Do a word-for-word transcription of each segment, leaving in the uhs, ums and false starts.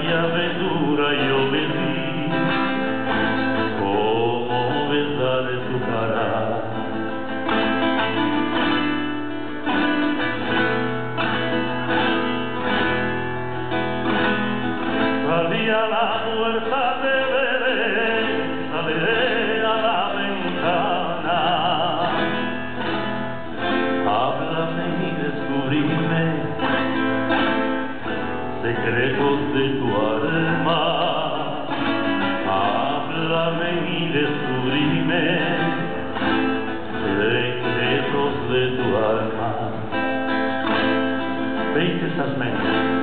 de aventura yo viví, como besar su cara. Salí a la puerta de Belén, salí a la ventana, háblame y descubrime secretos de tu alma, háblame y descubrime secretos de tu alma. Veinte estas mentes.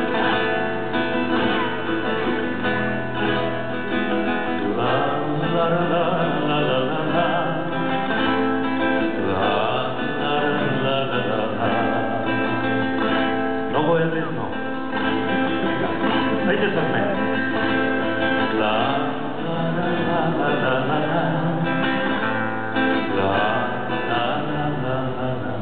La la la la la la la la la la la la. No vuelves, no. Ahí te sorprende. La la la la la la la la la la la la.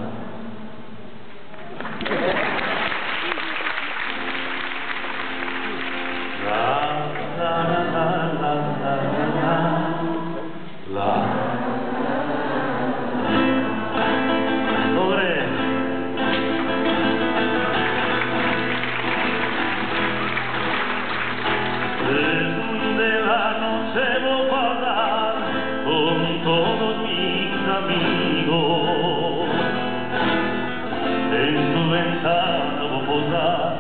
Debo pagar con todos mis amigos, en tu ventana voy a posar,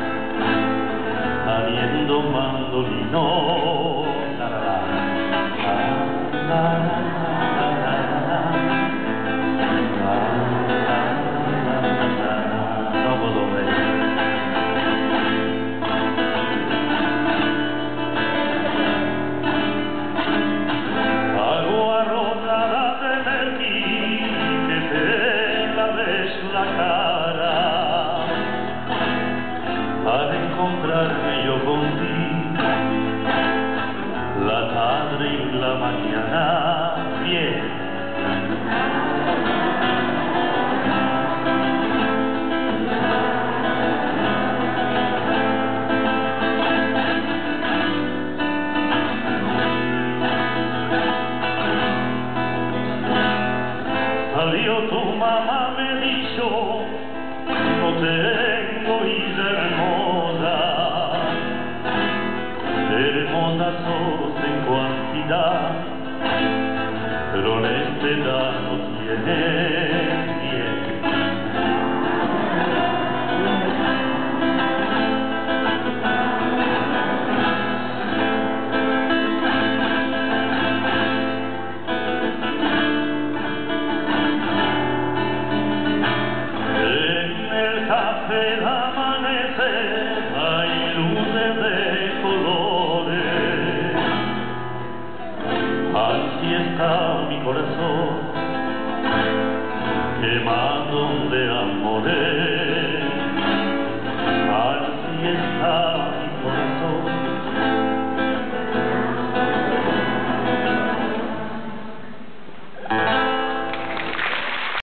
habiendo mandolino. La, la, la, la, la, la, la, la, la, la, la. No puedo ver. La cara al encontrarme yo contigo, la tarde y la mañana bien. Salió tu mamá, me dijo, no tengo hija hermosa, hermosa sos en cuantidad, pero honestidad no tienes bien. El amanecer hay luces de colores, así está mi corazón, que más